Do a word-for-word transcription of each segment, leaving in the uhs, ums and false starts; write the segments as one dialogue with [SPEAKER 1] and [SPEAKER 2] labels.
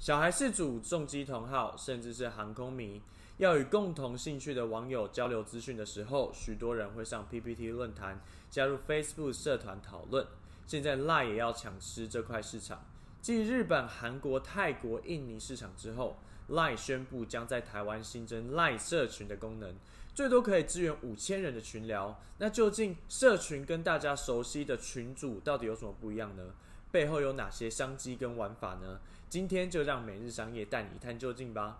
[SPEAKER 1] 小孩是主、重机同好，甚至是航空迷，要与共同兴趣的网友交流资讯的时候，许多人会上 P P T 论坛，加入 Facebook 社团讨论。现在 Line 也要抢吃这块市场。继日本、韩国、泰国、印尼市场之后， Line 宣布将在台湾新增 Line 社群的功能，最多可以支援五千人的群聊。那究竟社群跟大家熟悉的群组到底有什么不一样呢？背后有哪些商机跟玩法呢？今天就让每日商业带你一探究竟吧。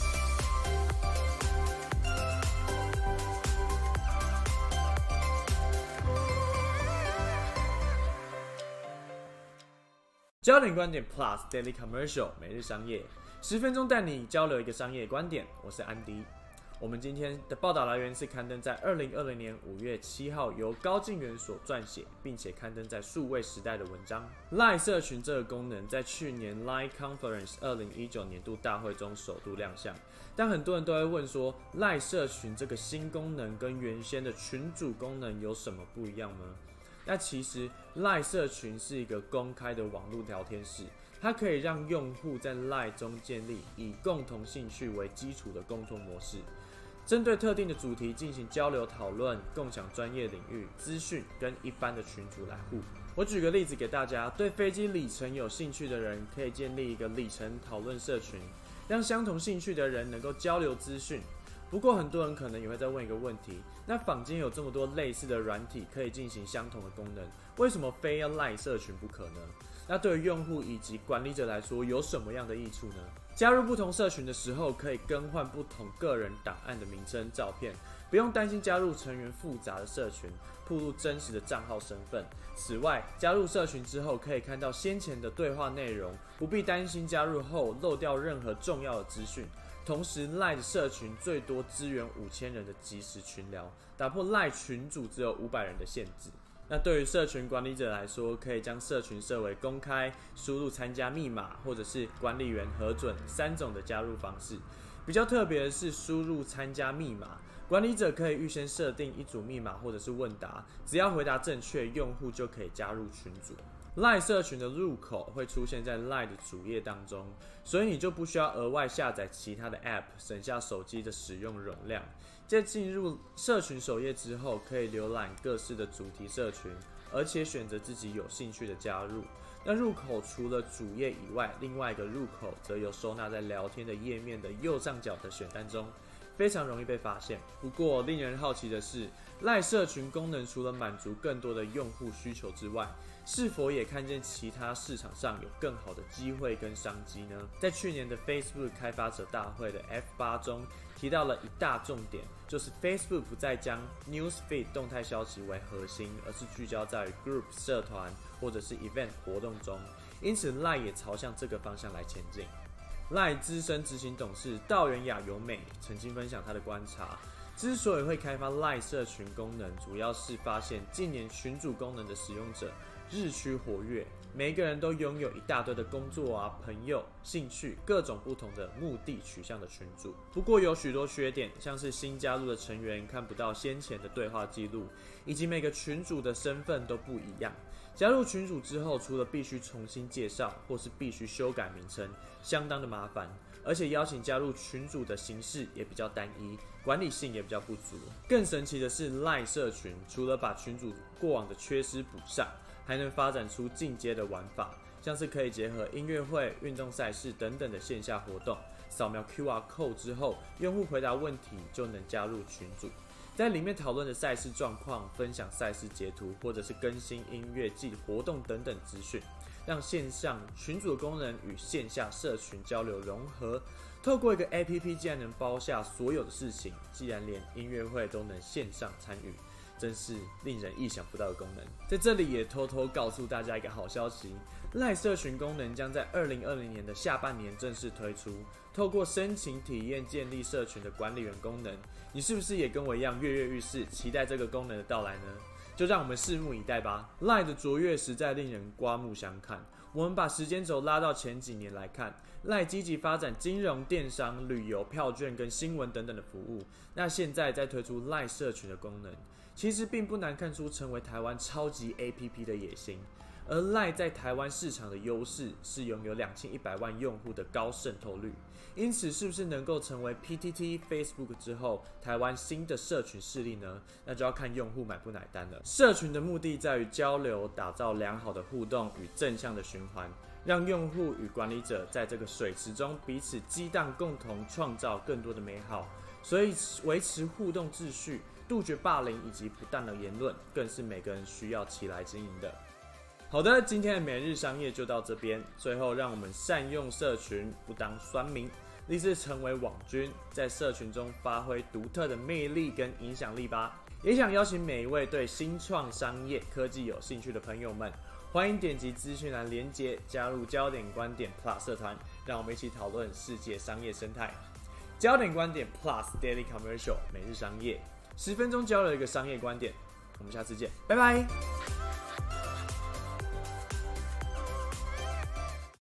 [SPEAKER 1] 焦点观点 Plus Daily Commercial 每日商业，十分钟带你交流一个商业观点。我是安迪。我们今天的报道来源是刊登在二零二零年五月七号由高敬元所撰写，并且刊登在数位时代的文章。Line 社群这个功能在去年 Line Conference 二零一九年度大会中首度亮相，但很多人都会问说 ，Line 社群这个新功能跟原先的群组功能有什么不一样呢？那其实 Line 社群是一个公开的网络聊天室，它可以让用户在 Line 中建立以共同兴趣为基础的工作模式，针对特定的主题进行交流讨论，共享专业领域资讯，跟一般的群组来互补。我举个例子给大家，对飞机里程有兴趣的人，可以建立一个里程讨论社群，让相同兴趣的人能够交流资讯。不过很多人可能也会再问一个问题，那坊间有这么多类似的软体可以进行相同的功能，为什么非要 Line 社群不可呢？那对于用户以及管理者来说有什么样的益处呢？加入不同社群的时候，可以更换不同个人档案的名称、照片，不用担心加入成员复杂的社群，暴露真实的账号身份。此外，加入社群之后，可以看到先前的对话内容，不必担心加入后漏掉任何重要的资讯。同时 ，Line 的社群最多支援五千人的即时群聊，打破 Line 群组只有五百人的限制。那对于社群管理者来说，可以将社群设为公开，输入参加密码，或者是管理员核准三种的加入方式。比较特别的是，输入参加密码，管理者可以预先设定一组密码或者是问答，只要回答正确，用户就可以加入群组。Line 社群的入口会出现在 Line 的主页当中，所以你就不需要额外下载其他的 App， 省下手机的使用容量。在进入社群首页之后，可以浏览各式的主题社群，而且选择自己有兴趣的加入。那入口除了主页以外，另外一个入口则有收纳在聊天的页面的右上角的选单中，非常容易被发现。不过令人好奇的是， Line 社群功能除了满足更多的用户需求之外，是否也看见其他市场上有更好的机会跟商机呢？在去年的 Facebook 开发者大会的 F 八 中提到了一大重点，就是 Facebook 不再将 Newsfeed 动态消息为核心，而是聚焦在于 Group 社团或者是 Event 活动中。因此 Line 也朝向这个方向来前进。Line 资深执行董事道元雅由美曾经分享他的观察，之所以会开发 Line 社群功能，主要是发现近年群组功能的使用者日趋活跃，每一个人都拥有一大堆的工作啊、朋友、兴趣，各种不同的目的取向的群组。不过有许多缺点，像是新加入的成员看不到先前的对话记录，以及每个群组的身份都不一样。加入群组之后，除了必须重新介绍，或是必须修改名称，相当的麻烦。而且邀请加入群组的形式也比较单一，管理性也比较不足。更神奇的是 ，Line 社群除了把群组过往的缺失补上，还能发展出进阶的玩法，像是可以结合音乐会、运动赛事等等的线下活动，扫描 Q R code 之后，用户回答问题就能加入群组，在里面讨论的赛事状况，分享赛事截图，或者是更新音乐季活动等等资讯，让线上群组的功能与线下社群交流融合。透过一个 A P P 竟然能包下所有的事情，既然连音乐会都能线上参与，真是令人意想不到的功能。在这里也偷偷告诉大家一个好消息， Line 社群功能将在二零二零年的下半年正式推出。透过申请体验建立社群的管理员功能，你是不是也跟我一样跃跃欲试，期待这个功能的到来呢？就让我们拭目以待吧。 Line 的卓越实在令人刮目相看。我们把时间轴拉到前几年来看， Line 积极发展金融、电商、旅游、票券跟新闻等等的服务。那现在在推出 Line 社群的功能，其实并不难看出成为台湾超级 A P P 的野心。 而 LINE 在台湾市场的优势是拥有两千一百万用户的高渗透率，因此是不是能够成为 P T T、Facebook 之后台湾新的社群势力呢？那就要看用户买不买单了。社群的目的在于交流，打造良好的互动与正向的循环，让用户与管理者在这个水池中彼此激荡，共同创造更多的美好。所以维持互动秩序，杜绝霸凌以及不当的言论，更是每个人需要起来经营的。好的，今天的每日商业就到这边。最后，让我们善用社群，不当酸民，立志成为网军，在社群中发挥独特的魅力跟影响力吧。也想邀请每一位对新创商业科技有兴趣的朋友们，欢迎点击资讯栏连结，加入焦点观点 Plus 社团，让我们一起讨论世界商业生态。焦点观点 Plus Daily Commercial 每日商业，十分钟交流一个商业观点。我们下次见，拜拜。